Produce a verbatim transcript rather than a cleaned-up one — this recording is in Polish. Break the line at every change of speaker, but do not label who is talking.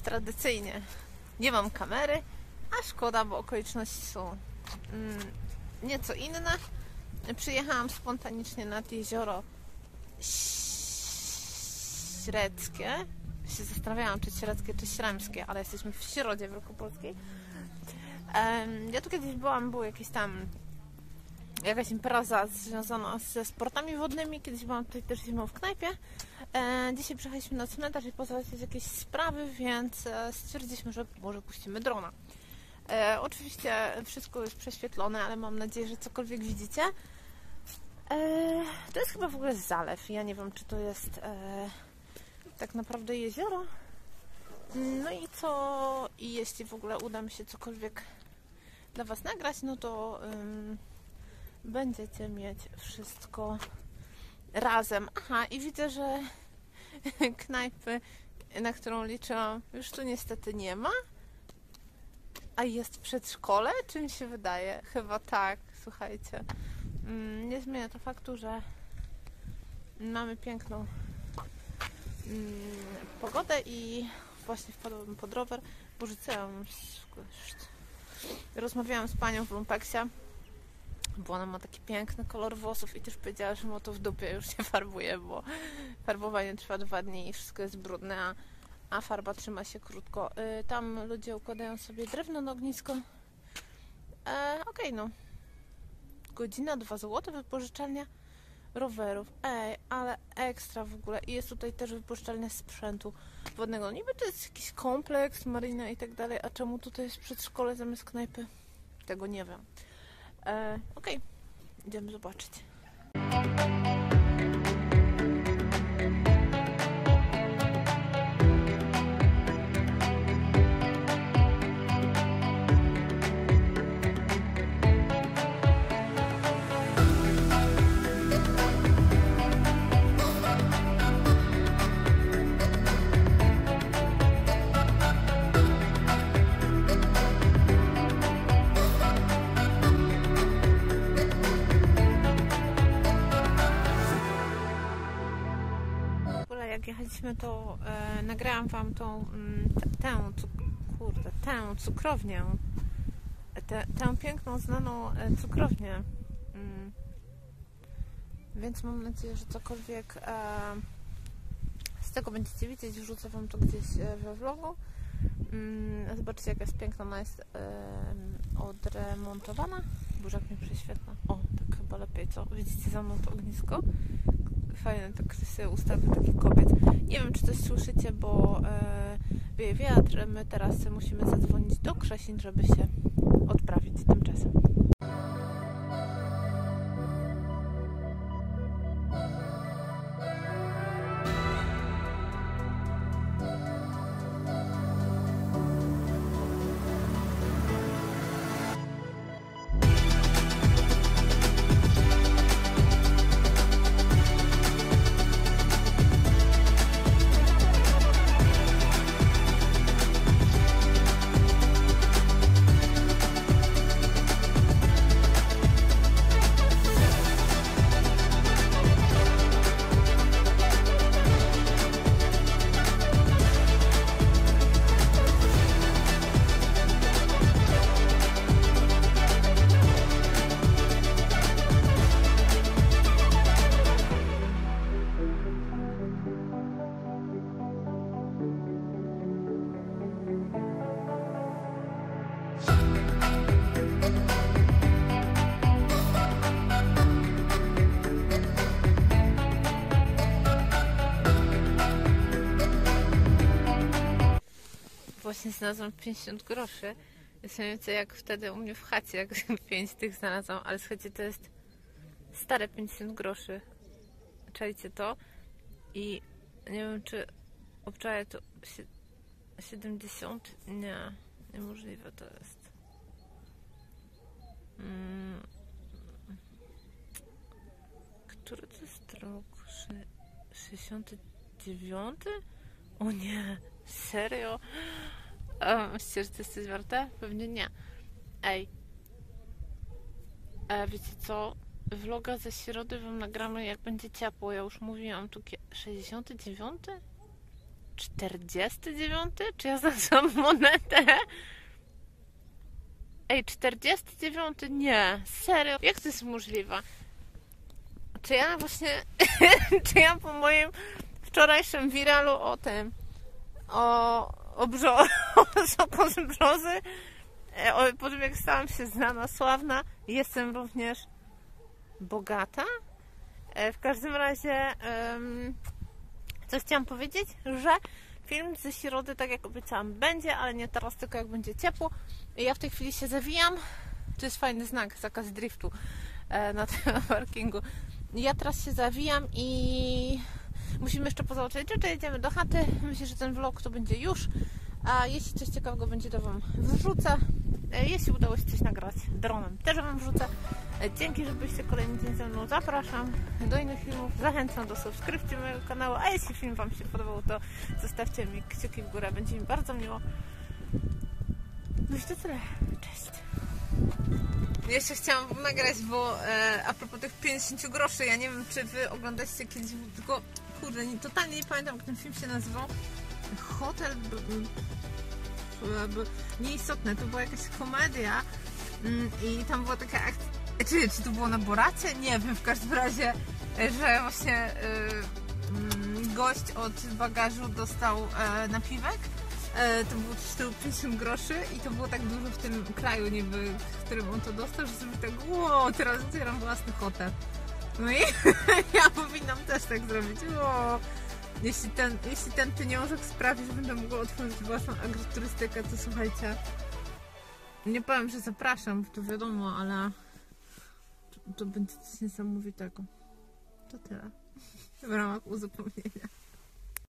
tradycyjnie nie mam kamery, a szkoda, bo okoliczności są mm, nieco inne. Przyjechałam spontanicznie nad jezioro Średzkie. Się zastanawiałam, czy Średzkie, czy Śremskie, ale jesteśmy w Środzie Wielkopolskiej. Um, ja tu kiedyś byłam, było jakieś tam jakaś impreza związana ze sportami wodnymi. Kiedyś byłam tutaj też zimą w knajpie. E, dzisiaj przyjechaliśmy na cmentarz i pozałatwiać jakieś sprawy, więc e, stwierdziliśmy, że może puścimy drona. E, oczywiście wszystko jest prześwietlone, ale mam nadzieję, że cokolwiek widzicie. E, to jest chyba w ogóle zalew. Ja nie wiem, czy to jest e, tak naprawdę jezioro. No i co? I jeśli w ogóle uda mi się cokolwiek dla Was nagrać, no to ym, będziecie mieć wszystko razem. Aha, i widzę, że knajpy, na którą liczyłam, już tu niestety nie ma. A jest przedszkole? Czy mi się wydaje? Chyba tak, słuchajcie. Ym, nie zmienia to faktu, że mamy piękną ym, pogodę i właśnie wpadłam pod rower, bo rzucałam. Rozmawiałam z panią w lumpeksie, bo ona ma taki piękny kolor włosów i też powiedziała, że ma to w dupie, już się farbuje, bo farbowanie trwa dwa dni i wszystko jest brudne, a, a farba trzyma się krótko. Yy, tam ludzie układają sobie drewno na ognisko. E, Okej, okay, no. Godzina, dwa złote, wypożyczalnia rowerów. Ej, ale ekstra w ogóle. I jest tutaj też wypożyczalnia sprzętu wodnego. Niby to jest jakiś kompleks, marina i tak dalej, a czemu tutaj jest przedszkole zamiast knajpy? Tego nie wiem. E, Okej, okay. Idziemy zobaczyć. Jak jechaliśmy, to e, nagrałam Wam tą mm, tę, kurde, tę cukrownię, tę, tę piękną, znaną e, cukrownię, mm. Więc mam nadzieję, że cokolwiek e, z tego będziecie widzieć. Wrzucę Wam to gdzieś e, we vlogu. Mm, zobaczcie, jaka jest piękna, ona jest e, odremontowana. Boże, jak mnie prześwietla. O, tak chyba lepiej, co? Widzicie za mną to ognisko? Fajne, tak sobie ustawię takich kobiet. Nie wiem, czy coś słyszycie, bo e, wieje wiatr. My teraz musimy zadzwonić do Krzesin, żeby się odprawić tymczasem. Właśnie znalazłam pięćdziesiąt groszy. Jest mniej więcej jak wtedy u mnie w chacie, jak pięć tych znalazłam, ale słuchajcie, to jest stare pięćdziesiąt groszy. Czajcie to. I nie wiem, czy obczaję to siedemdziesiąt. Nie, niemożliwe to jest. Hmm. Który to jest rok? sześćdziesiąty dziewiąty? O nie, serio? A, myślicie, że to jest coś warte? Pewnie nie. Ej. E, wiecie co? Vloga ze środy wam nagramy, jak będzie ciepło. Ja już mówiłam tu sześćdziesiąty dziewiąty? czterdziesty dziewiąty? Czy ja znalazłam monetę? Ej, czterdziesty dziewiąty? Nie, serio? Jak to jest możliwe? Czy ja właśnie... czy ja po moim wczorajszym wiralu o tym... o... o, brzo, o soku z brzozy, o, po tym jak stałam się znana, sławna, jestem również bogata? W każdym razie... Um, co chciałam powiedzieć, że film ze środy, tak jak obiecałam, będzie, ale nie teraz, tylko jak będzie ciepło. Ja w tej chwili się zawijam. To jest fajny znak, zakaz driftu e, na tym parkingu. Ja teraz się zawijam i musimy jeszcze pozałatwiać rzeczy, jedziemy do chaty. Myślę, że ten vlog to będzie już. A jeśli coś ciekawego będzie, to Wam wrzucę. E, jeśli udało się coś nagrać dronem, też Wam wrzucę. E, dzięki, że byliście kolejny dzień ze mną. Zapraszam do innych filmów. Zachęcam do subskrypcji mojego kanału. A jeśli film Wam się podobał, to zostawcie mi kciuki w górę. Będzie mi bardzo miło. No i to tyle. Cześć. Jeszcze chciałam Wam nagrać, bo e, a propos tych pięćdziesięciu groszy, ja nie wiem, czy Wy oglądacie kiedyś, tylko kurde, nie, totalnie nie pamiętam, jak ten film się nazywał. Hotel... B, b, nieistotne, to była jakaś komedia i tam była taka akcja, czy, czy to było na Boracie? Nie wiem, w każdym razie, że właśnie y, gość od bagażu dostał y, napiwek, y, to było czterysta pięćdziesiąt groszy i to było tak dużo w tym kraju niby, w którym on to dostał, że sobie tak, wow, teraz otwieram własny hotel. No i ja powinnam też tak zrobić, wow. Jeśli ten, jeśli ten pieniążek sprawi, że będę mogła otworzyć własną agroturystykę, to słuchajcie, nie powiem, że zapraszam, to wiadomo, ale to, to będzie coś niesamowitego. To tyle w ramach uzupełnienia.